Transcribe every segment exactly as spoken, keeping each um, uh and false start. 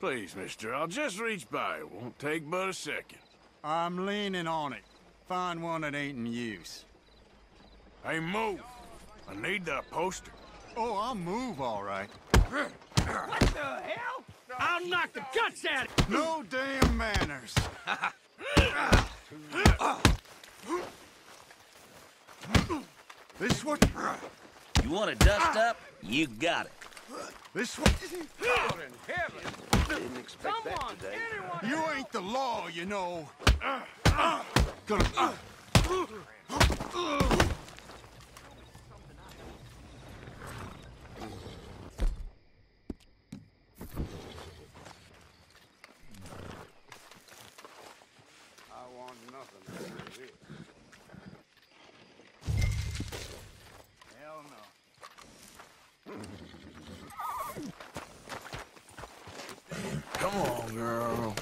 Please, mister, I'll just reach by. It won't take but a second. I'm leaning on it. Find one that ain't in use. Hey, move. I need that poster. Oh, I'll move all right. What the hell? I'll knock the guts out of you! No damn manners. This one. You want to dust up? You got it. This one. God in heaven! Didn't expect Someone, that today. anyone! You ain't the law, you know. Gonna. I want nothing to do with it. Hell no. Come on, girl.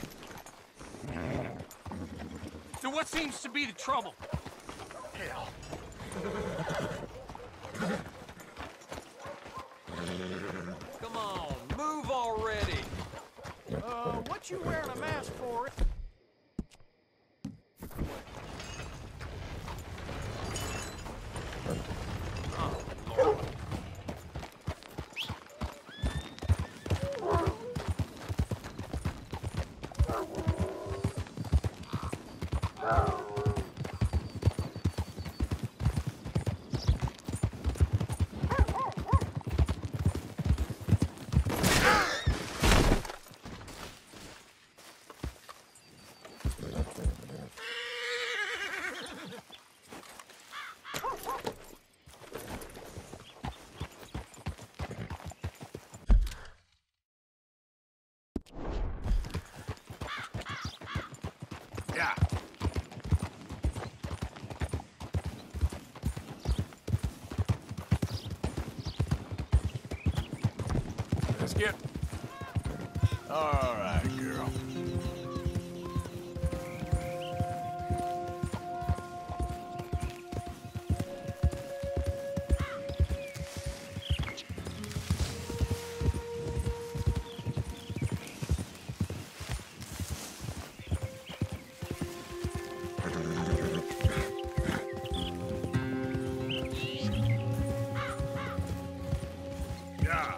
So what seems to be the trouble? Hell. Come on, move already! Uh, what you wearing a mask for? Oh, Lord. Yeah. Let's get... All right, girl. Yeah.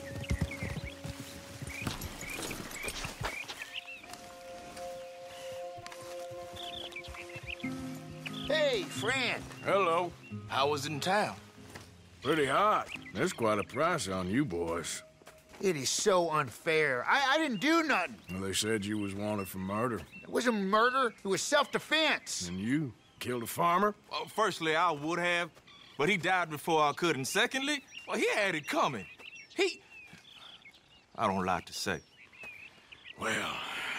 Hey, friend. Hello. How was it in town? Pretty hot. There's quite a price on you boys. It is so unfair. I, I didn't do nothing. Well, they said you was wanted for murder. It wasn't murder. It was self-defense. And you killed a farmer? Well, firstly, I would have, but he died before I could. And secondly, well, he had it coming. He... I don't like to say. Well...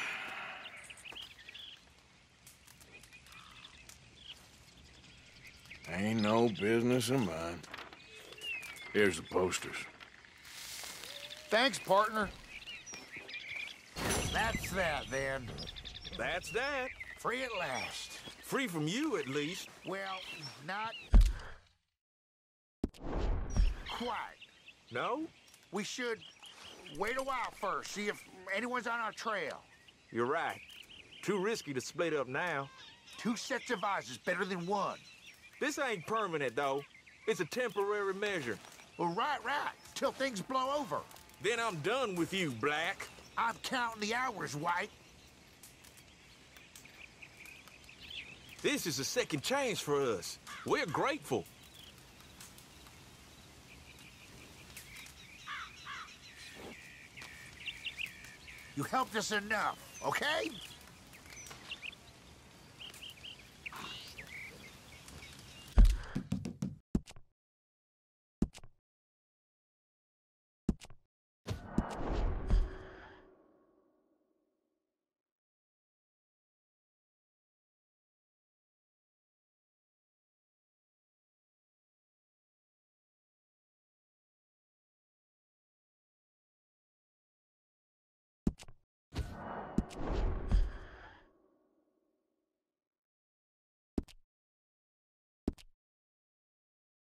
Ain't no business of mine. Here's the posters. Thanks, partner. That's that, then. That's that. Free at last. Free from you, at least. Well, not... quite. No? We should wait a while first, see if anyone's on our trail. You're right. Too risky to split up now. Two sets of eyes is better than one. This ain't permanent, though. It's a temporary measure. Well, right, right, till things blow over. Then I'm done with you, Black. I'm counting the hours, White. This is a second chance for us. We're grateful. You helped us enough, okay?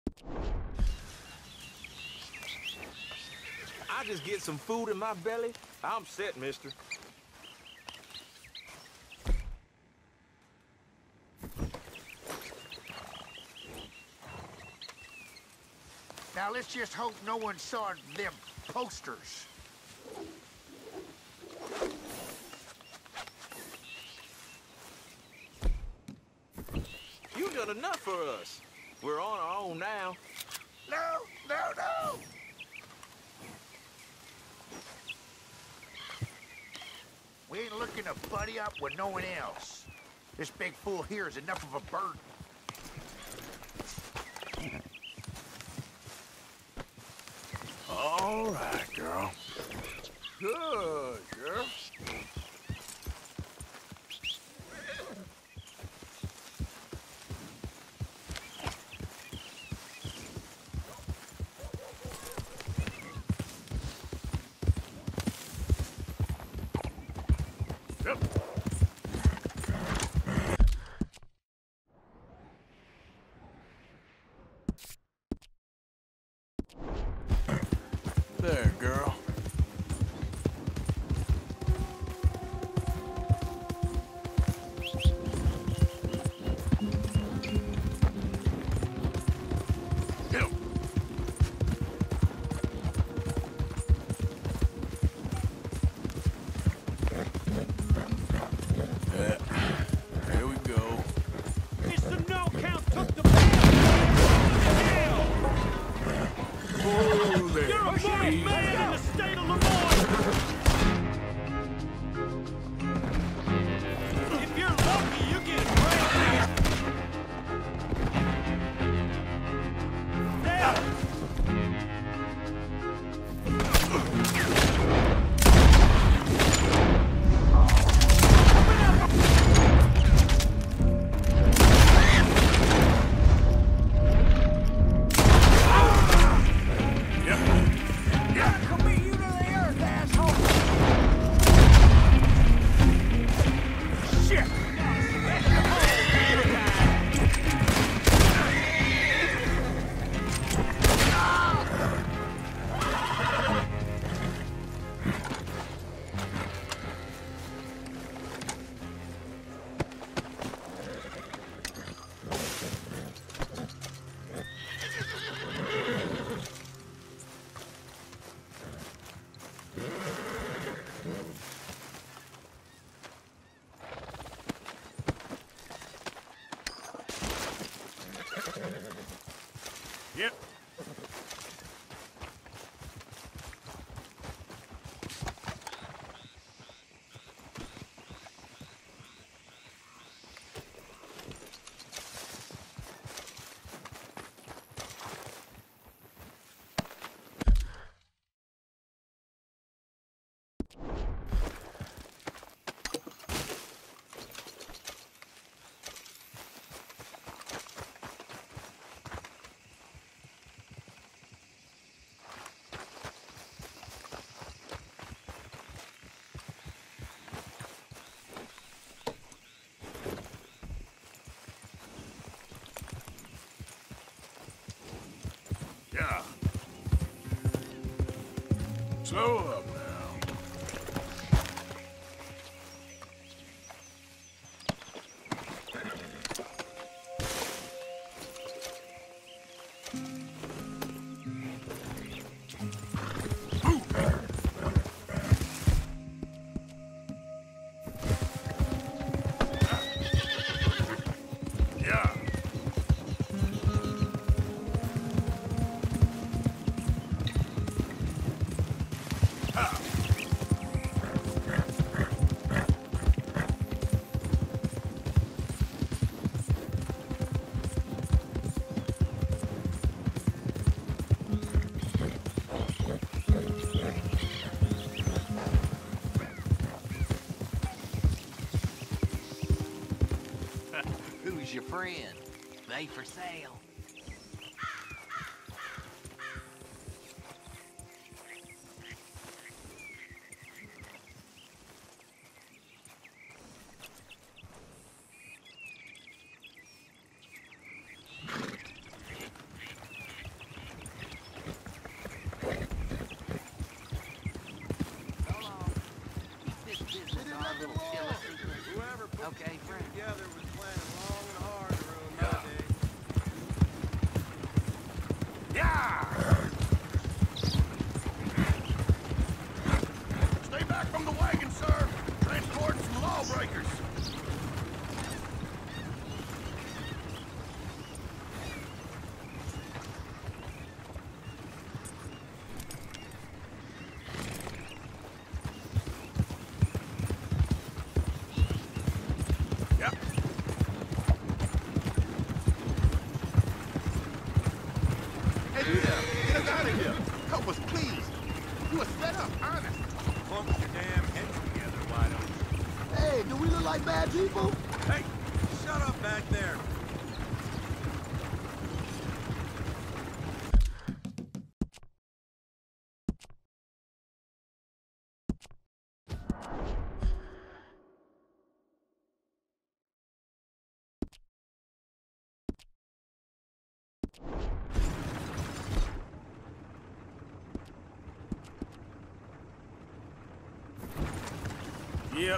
I just get some food in my belly, I'm set, mister. Now let's just hope no one saw them posters. You done enough for us. We're on our own now. No, no, no! We ain't looking to buddy up with no one else. This big fool here is enough of a burden. All right, girl. Good, girl. Yep. There, girl. Go. Yeah. Here we go. Mister No Count took the ball! Oh, there. You're a marked man in the state of Lemoyne! If you're lucky, you get a break. There! Commit you to the earth, asshole! Shit! Yep. Yeah. Slow up now. Yeah. Who's your friend? They for sale. So long. Okay, friend. Together was planning long and hard to ruin my day. Stay back from the wagon, sir. Transporting some lawbreakers. Hey, you there! Get us out of here! Help us, please! You are set up, honest! Pump your damn heads together, why don't you? Hey, do we look like bad people? Hey, shut up back there. Yep.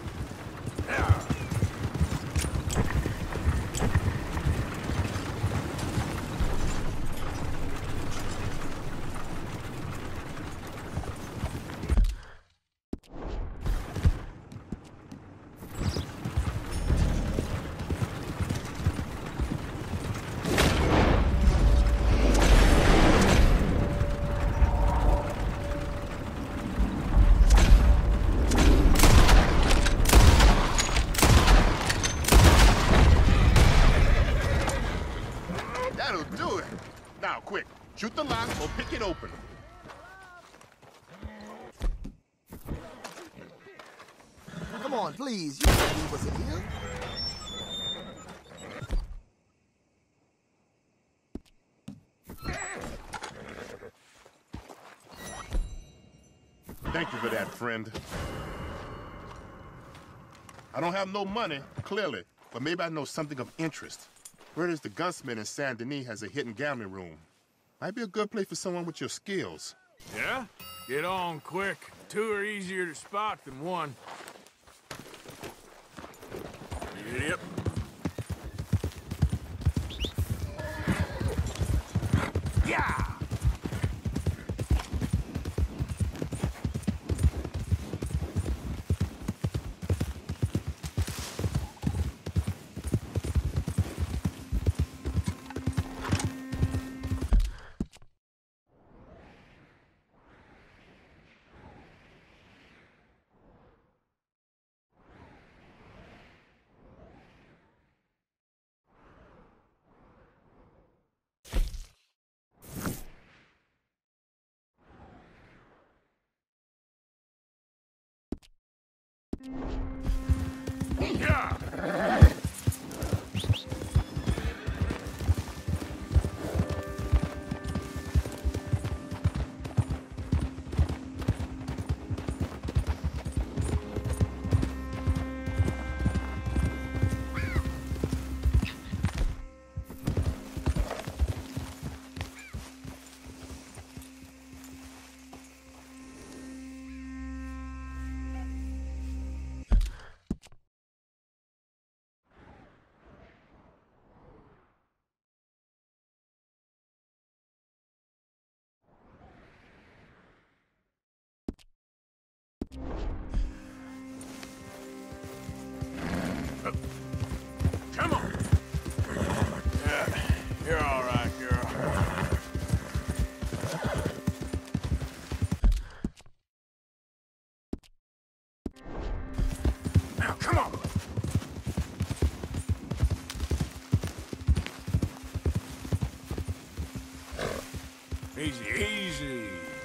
That'll do it! Now, quick, shoot the lock or pick it open. Come on, please. You can't leave us in here. Thank you for that, friend. I don't have no money, clearly, but maybe I know something of interest. Where is the gunsmith in Saint Denis has a hidden gambling room? Might be a good place for someone with your skills. Yeah? Get on quick. Two are easier to spot than one. Yep. Yeah! Yeah! Come on! Yeah, you're all right, girl. Now, come on! Easy, easy.